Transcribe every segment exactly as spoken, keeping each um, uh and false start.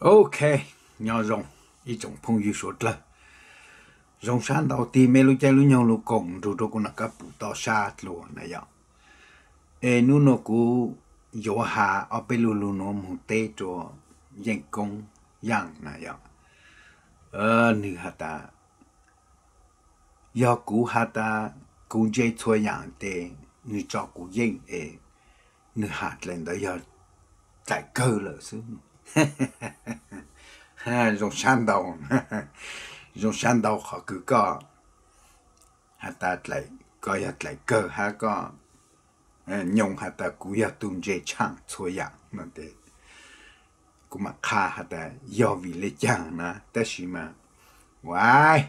OK, nhỏ rồng, ý trọng phong yu sốt là rồng sáng đầu tiên mê lưu chạy lưu nhau lưu cổng rồi rồi cũng là các bụi tỏ sát luôn này ạ. Ê nụ nó cú dỗ hạ ở bên lưu lưu nó mù tê cho dân công yang này ạ. Ờ nữ hạ ta do cú hạ ta cú dây chua yang tê nữ cho cú dân ê nữ hạ lên đó giờ chạy cơ lỡ xứ. Rồng sáng đầu rồng sáng đầu họ cứ có hạ ta lại có hạ lại cơ hạ có nhung hạ ta cú ya tung dây chang chua yang nó thế cú mà khá hạ ta do vì lệ chang na ta chỉ mà vãi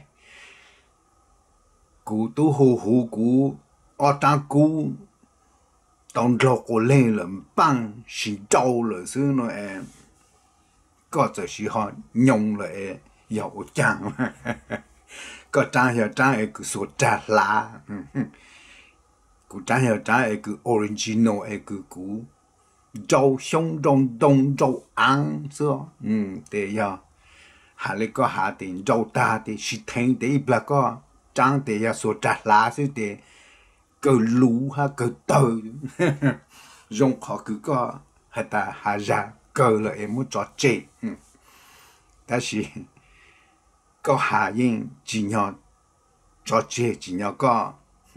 cú tu hù hù cú ở trong cú tông trọc của lên là băng xin trâu là xứ nó em có giờ chỉ họ nhung lại giàu trang có trang hiểu trang ấy cứ số trả lá cứ trang hiểu trang ấy cứ original ấy cứ cũ trâu sống trong đông trâu ăn xưa ừ để giờ hà lấy có hà tiền trâu ta thì chỉ thấy để ít là có trang để giờ số trả lá xứ để cứ lú ha cứ tờ dùng họ cứ có hà ta hà ra cờ là em muốn cho chết,但是có hạ yên chỉ nhau cho chết chỉ nhau có,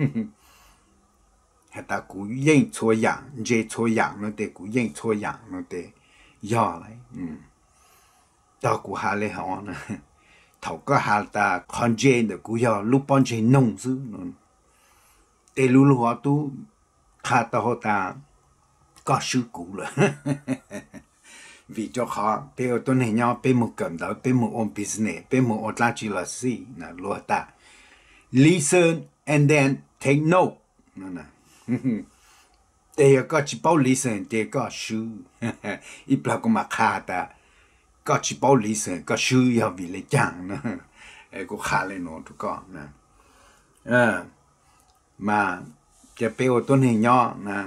hay ta cú yên chua yang, dễ chua yang nó để cú yên chua yang nó để giờ lại, ta cú hạ lại họ nè, thầu có hạ ta con dễ được cú giờ lúc bọn dễ nông chứ, để lúc lúc họ tu hạ ta họ ta có sự cũ rồi. Vì cho họ bây giờ tôi này nhau bây một cầm đó bây một on business bây một on làm chỉ là gì là lo ta listen and then take note nè để có chỉ bảo listen để có sự ít là cũng mà khá ta có chỉ bảo listen có sự ya vì lấy chẳng nè có khá lên nó tụi con nè à mà cái bây giờ tôi này nhau nè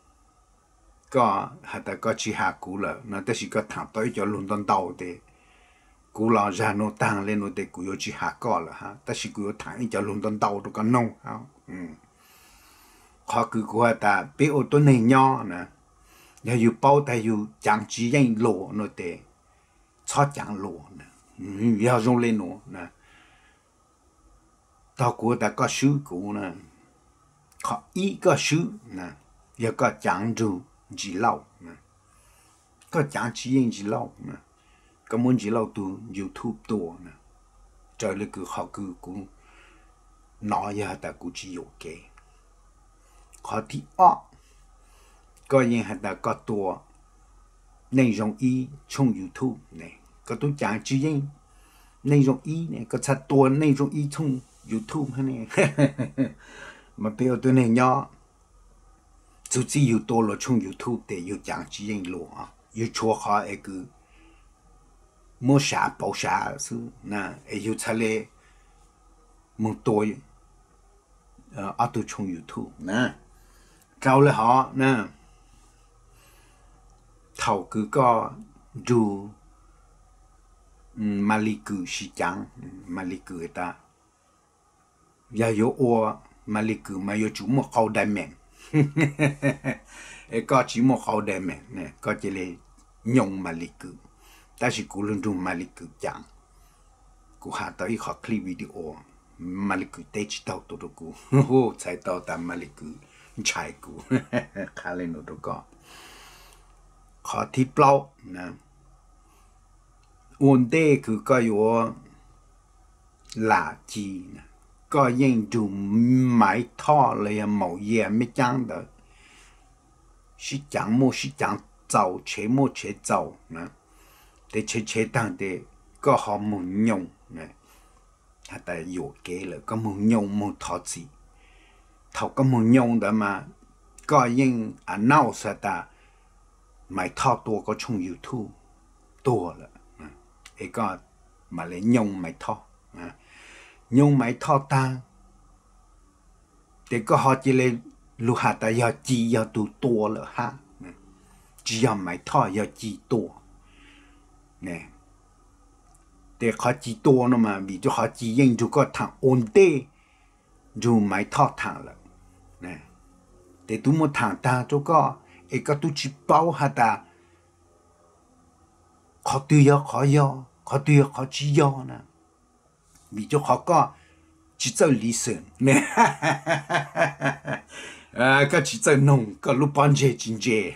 có hạt ta có chỉ hạ cú là nó tới chỉ có thằng tới cho luôn đón đầu thì cú là ra nó tăng lên nó để cú yo chỉ hạ có là ha tới chỉ cú yo thằng cho luôn đón đầu được cái nông ha ừ họ cứ cú hạt ta biết ô tô này nhỏ nè nhà yêu bao tay yêu chẳng chỉ yên lộ nó để cho chẳng lộ nè ừ yêu dùng lên nó nè tao cú ta có sứ cú nè họ ý có sứ nè yêu có chẳng đủ chỉ lâu nè có chẳng chỉ yên chỉ lâu nè có muốn chỉ lâu từ YouTubeตัวnè trời lại cứ họ cứ cũng nói ra ta cũng chỉ有cái họ thì ở có những hạt ta cóตัว内容一 trong YouTube này có tôi chẳng chỉ yên 内容一 này có thậtตัว内容一 trong YouTube này mà bây giờ tôi này nhỏ就只有多了从 YouTube 的有讲指引路啊，有撮好一个没啥包啥是那有出来没多呃啊都从 YouTube 那搞了好那头个个就嗯马里古是讲马里古的也有我马里古嘛有主么好的面có chỉ một khâu đẹp mẹ nè có chỉ là nhung mà lịch cử ta chỉ cố luôn dùng mà lịch cử chẳng cố hạ tới họ clip video mà lịch cử tết chỉ tàu tôi đâu cố chạy tàu ta mà lịch cử chạy cố khá lên nó đâu có họ thi bao nè ổn định cứ có yếu là gì nè có những dùng máy thọ là màu gì mới chẳng được, chỉ chẳng mua chỉ chẳng giàu chế mua chế giàu nè, để chế chế tăng để có họ muốn nhung nè, hay ta有cái là có muốn nhung muốn thọ gì, thọ có muốn nhung đó mà có những anh nào sẽ ta máy thọตัวcó trong YouTube ตัว了，哎个mà lấy nhung máy thọ nhung máy thọ ta để có họ chỉ lấy lu hạt ta giờ chỉ giờ tu tua là ha chỉ giờ máy thọ giờ chỉ tua nè để khó chỉ to nó mà vì cho họ chỉ yên cho có thằng ổn định dù máy thọ thằng là nè để tôi muốn thằng ta cho có ấy có tôi chỉ bảo hả ta khó tiêu yo khó yo khó tiêu khó chỉ yo nè vì cho họ có chỉ cho lý sự nè à có chỉ cho nông có lúc bán chế chính chế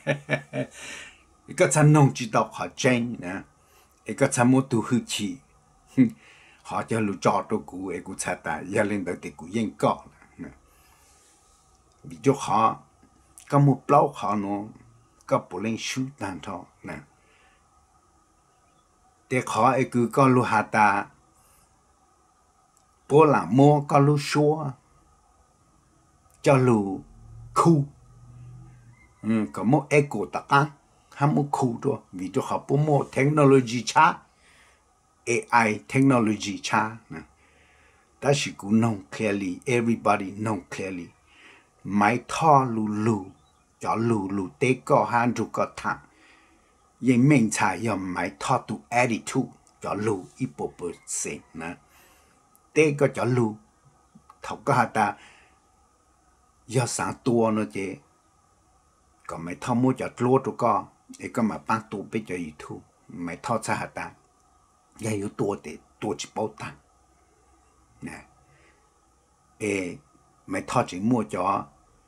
có cho nông chỉ đạo họ tranh nè ấy có cho mua tu hư chi họ cho lúc cho tôi cũ ấy cũng cha ta giờ lên tới thì cũng yên có nè vì cho họ có một lâu họ nó có bộ lên shoot đàn thôi nè để họ ấy cứ có lúc hạ ta bố làm mua có lúc xua cho lúc khu ừ, có một eco ta ăn ham một khu thôi vì cho họ bố mua technology cha a i technology cha nè ta chỉ cũng know clearly everybody know clearly máy thọ lù lù cho lù lù tế có hàng chục có thằng yên mình chạy giờ máy thọ tu attitude cho lù ít bộ bớt xem nè tế có cho lù thọc có hạt ta giờ sáng tua nữa chứ còn máy thọ mua cho lúa tụ có ấy có mà bán tụ bây giờ YouTube máy thọ cha hạt ta giờ yếu tua để tua chỉ bao tăng nè ê máy thọ chỉ mua cho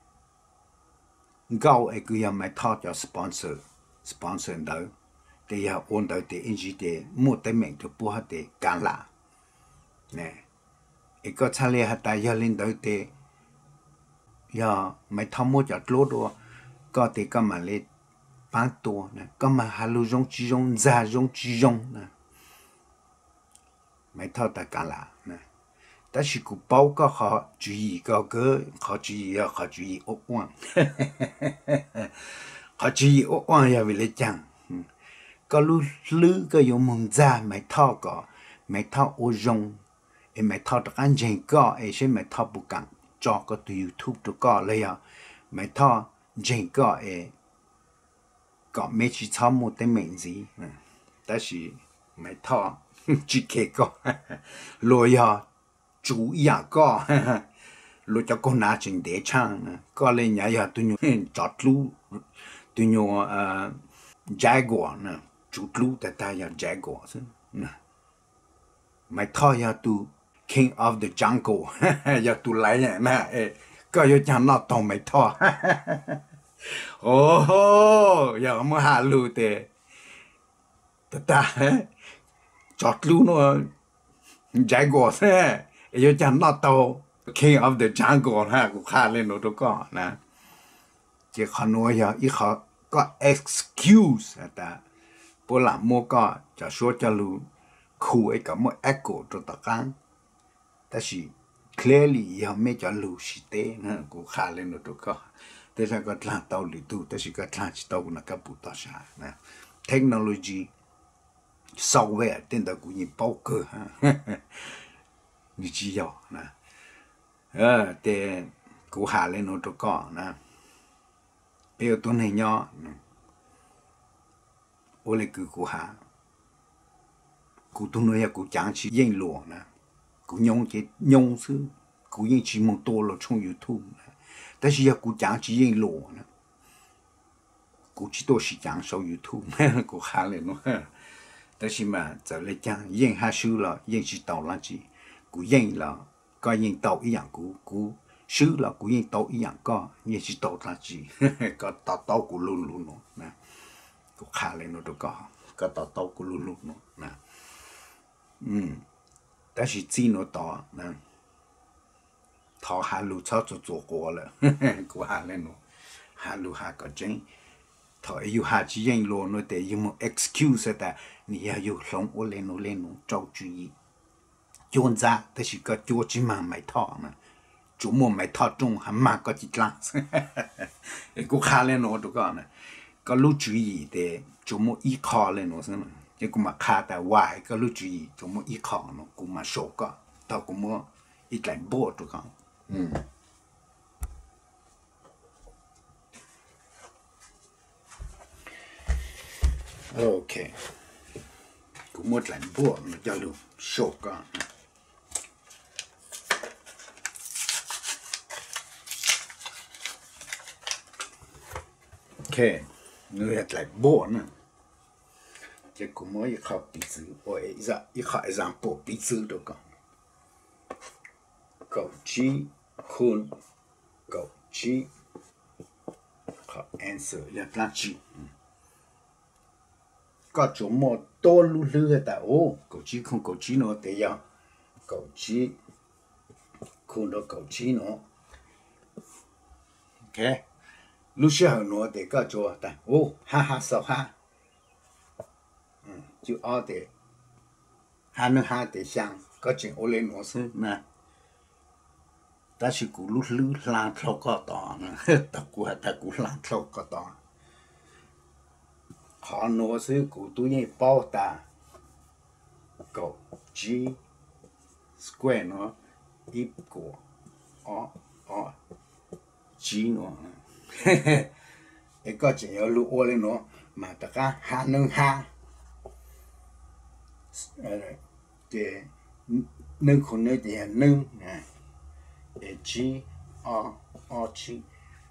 gạo ấy cứ giờ máy thọ cho sponsor sponsor đó thì giờ ôn đó thì anh chị để mua tới mình cho bố hạt để cản lại nè ấy có cha lê hạt tại giờ lên đó thì giờ máy thọ mua cho lúa đó có thì có mà lên bán tua nè có mà hà lưu giống chỉ giống già giống chỉ giống nè máy thọ ta cản lại nè但是古包个好注意个个好注意要好注意恶忘，好注意恶忘要为了讲，嗯，个路路个有梦在没套个没套我用，诶没套的安全个，诶些没套不讲，找个对 YouTube 都个了呀，没套真个诶，个没去草木的名字，嗯，但是没套只看个，罗呀。chủ yếu có lúc cho con nào trình để chăng có lên nhà nhà tôi nhung chót lú tôi nhung jaguar nè chủ lú tại ta nhà jaguar nè mày thôi nhà tu king of the jungle nhà tu lấy nè có yêu chẳng nó tông mày thôi oh nhà mà hà lú thế tại ta chót lú nó jaguar nè yêu chẳng nó tàu king of the jungle ha cũng khá lên nó đâu có nè chỉ khó nói giờ ít khó có excuse ta bố làm mua có cho số cho lu khu ấy có một echo cho tất cả ta chỉ clearly giờ mấy cho lu sĩ tế nè cũng khá lên nó đâu có thế là có làm tàu lì tu ta chỉ có làm chỉ tàu nó cái bút ta sao nè technology software tên đó cũng như bao cơ ha như chỉ có nè ờ để cụ hạ lên nó cho có nè bây giờ tôi này nhỏ ô lại cứ cụ hạ cụ tôi nói cụ chẳng chỉ yên lụa nè cụ nhông cái nhông sư cụ yên chỉ một tô là trong YouTube nè但是cụ chẳng chỉ yên lụa nè cụ chỉ tôi chỉ chẳng sau YouTube cụ hạ lên nó但是嘛giờ lại chẳng yên hạ sư là yên chỉ tàu là gì cụ yên là coi yên tàu ý dạng cụ cụ sư là cụ yên tàu ý dạng có yên chỉ tàu là gì có tàu tàu cụ luôn luôn nó nè cụ khá lên nó đâu có có tàu tàu cụ luôn luôn nó nè ừ但是chỉ nó tàu nè thọ hà lù cho cho cho qua了cụ hà lên nó hà lù hà có chân thọ yêu hà chỉ yên luôn nó để yêu một excuse ta你要有lòng我lên nó lên nó trâu注意chuyên gia thì chỉ có chúa chỉ mà mày thọ mà chủ mua mày thọ trung hẳn mà có chỉ lăng cũng khá lên nó được con này có lúc chú ý để chủ mua ít khó lên nó xem chứ cũng mà khá tại hoài có lúc chú ý chủ mua ít khó nó cũng mà số có tao cũng mua ít lại bộ được con ừ ok cũng một lần bùa nó cho luôn sổ con ok người hạt lại bùa nữa chỉ cũng mới học bí thư ôi giờ ít học example bí thư đâu con cậu chi khôn cậu chi học answer là plan chi có chỗ một tô lưu lưu ta ô cậu chi không cậu chi nó thế ya cậu chi khôn đó cậu chi nó ok lúc sau nó thì có chỗ ta ô ha ha sao ha chú ở đây ha nó ha để sang có chuyện ô lên nó xứ nè ta chỉ cú lúc lưu làm thâu có tỏ nè ta cú ta cú làm thâu có tỏ họ nó xứ cú tôi nhảy bao ta cậu chi square nó ít của ó ó chi nó cái có chuyện ở lúc ô lên nó mà ta cả ha nó ha cái nâng khôn nơi thì nâng nè để chi o o chi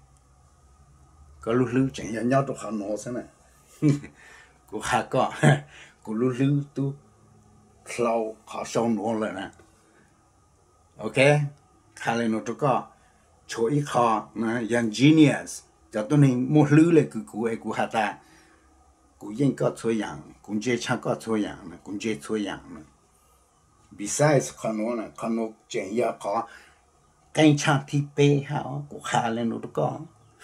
có lúc lưu chẳng nhau nhau trong họ nó thế này của hà có của lúc lưu tu lâu họ sâu nó lại nè ok khai lên nó cho có chỗ ít khó nè yang genius cho tôi nên một lưu lại cứ của của hà ta cũng yên có thôi yang cũng dễ chẳng có thôi yang cũng dễ thôi yang nè besides khó nó nè khó nó chẳng ya khó cái chàng thì bê hảo của khai lên nó cho có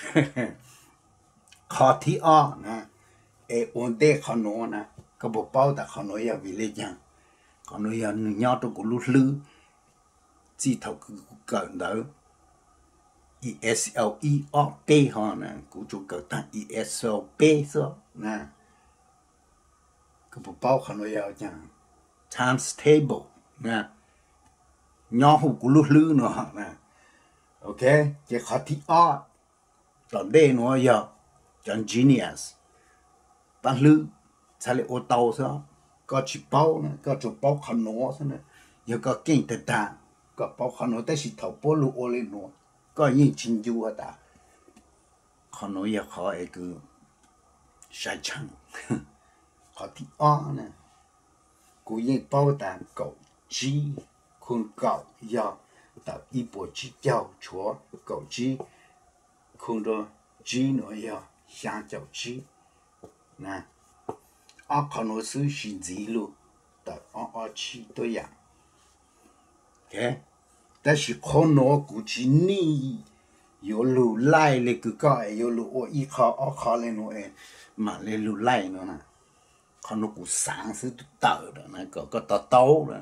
khó thì o nè ê ổn định khó nó nè cái bộ bao ta khó nó ya vì lấy chẳng khó nó ya nhau trong của lúc lưu chỉ thầu cứ cẩn đó E S L E O P họ nè cũng chú cẩn ta E S L P số nè cái bộ bao khó nó ya chẳng times table nè nhau hụt của lúc lưu nữa nè ok chỉ khó thì o còn đây nó ya chẳng genius tăng lưu sao lại ô tô sao có chỉ bao nè có chỗ bao khó nó thế này giờ có kinh tế ta có bao khó nó tới chỉ thầu bao lưu ô lên nó có những chính du ở ta khó nó giờ khó ấy cứ sai chăng khó thì o nè cú yên bao ta cậu chi khôn cậu giờ tạo ít bộ chi giao chúa cậu chi khôn đó chi nó giờ sang chậu chi nè ở khó nó sự xin gì luôn tạo ở ở chi tôi ya ok但是可能估计你有路来了个个有路我一考二考了喏哎，嘛来路来喏呐，可能古三十都到了那个个到到了，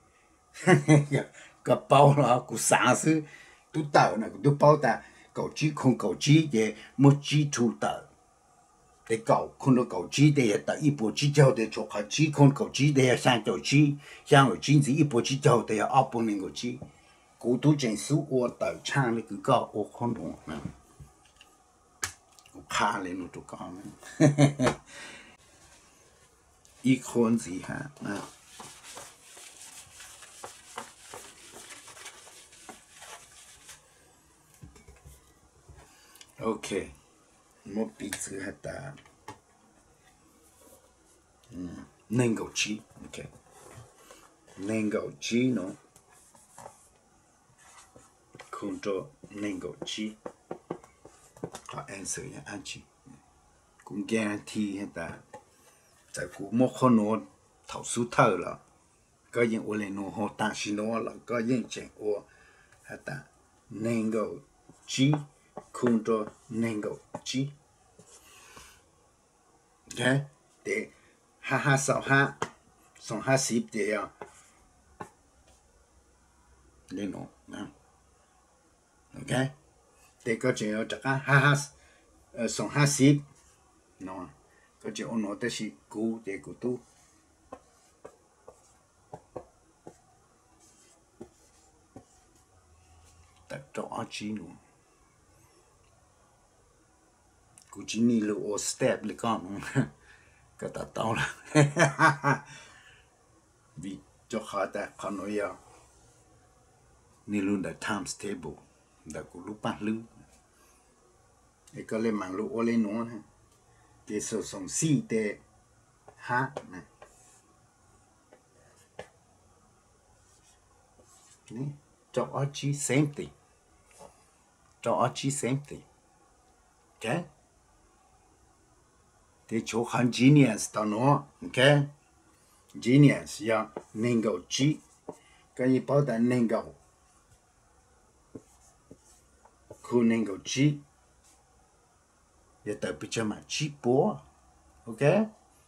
个包了古三十都到那个都包的，狗鸡空狗鸡的没鸡出到。để cậu không được cậu chi để tại ít bộ chi châu để cho họ chi không cậu chi để sang cậu chi sang ở chính gì ít bộ chi châu để ở bên mình cậu chi cú tu chân số ở tại trang này cứ có ở không đúng nè cú khá lên nó tụi con ít con gì hả nè ok một bí thư hạt ta nên cầu chi ok nên cầu chi nó không cho nên cầu chi họ answer nha anh chị cũng guarantee hạt ta tại cũng một con nó thấu số thở là có những ô lên nó họ tăng xin nó là có những chuyện ô hạt ta nên cầu chi không cho nên cầu chi ok để ha ha sao ha xong ha xịp để à lên nó nè ok để có chuyện ở chắc ha ha xong ha xịp nó có chuyện ông nói tới gì cú để cú tu đặt cho chi luôn cú chỉ ni lu o step le con cái ta tao là vì cho họ ta họ nói à ni luôn là times table đã cũng lúc bắt lư cái có lên mạng lúc ô lên nó ha cái số song si tệ ha nè nè cho ở chi same thing cho ở chi same thing okay thì chỗ hàng genius đó nó okay genius ya nên gạo chi cái gì bảo ta nên gạo khu nên gạo chi ya ta bị cho mà chi bố okay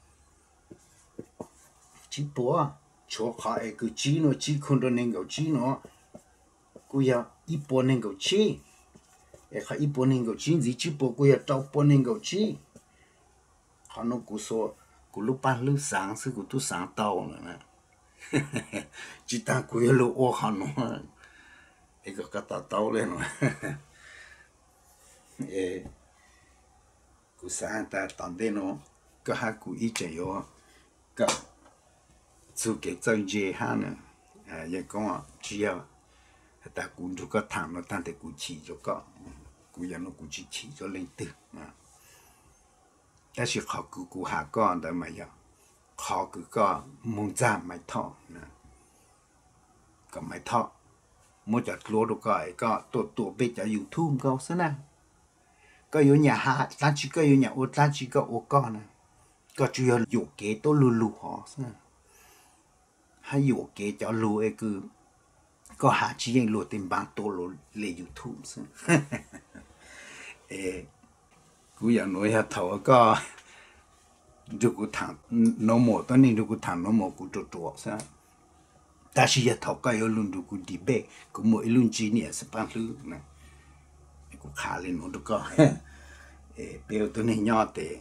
chi bố chỗ họ ấy cứ chi nó chi không được nên gạo chi nó cứ ya ít bố nên gạo chi ấy họ ít bố nên gạo chi gì chi bố cứ ya trâu bố nên gạo chi họ nó cứ số cứ lúc ban lúc sáng sư cứ tu sáng tàu nữa nè chỉ ta cứ ya lúc ô họ nó ấy cái cái tàu tàu lên rồi ê cứ sáng ta tận đây nó cái hai cứ ít chạy vô cái số cái chân dễ ha nè à giờ con chỉ à ta cũng được cái thằng nó thằng thì cũng chỉ cho cái cũng giờ nó cũng chỉ chỉ cho lên từ à但是考古古下讲的没有，考古个蒙站没套呢，个没套，我就攞到個個多多俾就 YouTube 個先啦，個有人下，但係個有人我但係個我講呢，個主要有幾多路路好先，還有幾條路一個個下次人路點辦多路嚟 YouTube 先，誒。กูอยากน้อยฮะเท่าก็ดูกูทำน้องหมอตอนนี้ดูกูทำน้องหมอกูตัวตัวซะแต่สิยาเท่าก็ยังลุ้นดูกูดีเบกูหมดลุ้นจีเนี่ยสปันลื้อนะกูขาเลยน้องดูก็เออเปลวตัวนี้ยอดเตะ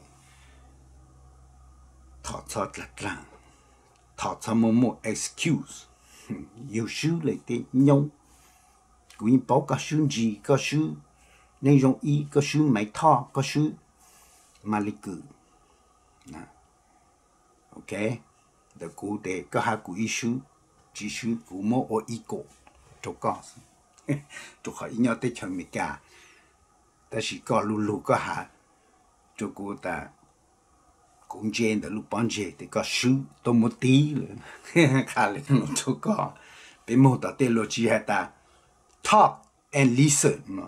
ถอดซอดหลักหลังถอดซอมโม excuse อยู่ชื่อเลยเตะยงกูยิ่งบอกก็ชื่อจีก็ชื่อnên dùng ý có số máy thọ có số mà lịch cử nè ok để cụ để có hai cụ ý số chỉ số cụ mô ở ý cổ cho có cho khỏi nhau tới chân mình cả ta chỉ có lù lù có hạ cho cụ ta cũng trên để lúc bán chế thì có số tôi một tí khá là nó cho có bên mô ta tên lo chỉ hay ta talk and listen mà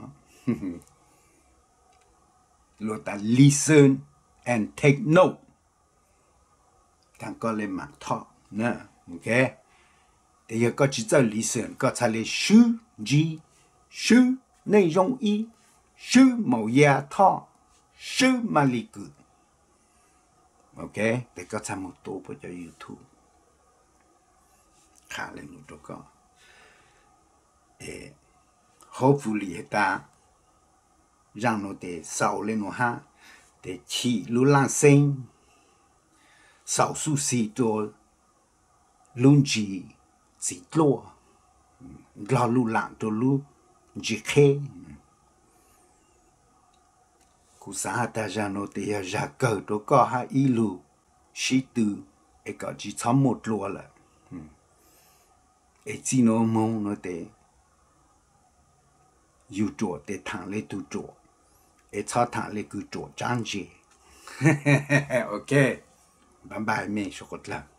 lo ta listen and take note thằng con lên mạng talk nè ok thì giờ có chỉ cho listen có trả lời sư gì sư内容一sư màu da talk sư mà lý cử ok thì có trả một tổ cho YouTube khá lên một chỗ có hopefully ta rằng nó để sáu lên nó ha để chỉ lưu lan sinh sáu số sĩ cho luôn chỉ chỉ lo lo lưu lan cho lưu chỉ khe cú xã ta rằng nó để ra cờ cho có hai ý lưu sĩ từ ấy có chỉ chấm một lúa là ấy chỉ nó mong nó để yêu chuột để thằng lấy tu chuột, để cho thằng lấy cứ chuột trang gì, ok, bye bye mình số cốt là.